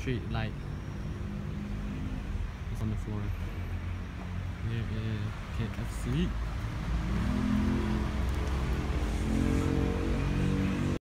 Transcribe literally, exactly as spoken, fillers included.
street light is on the floor. Here is K F C.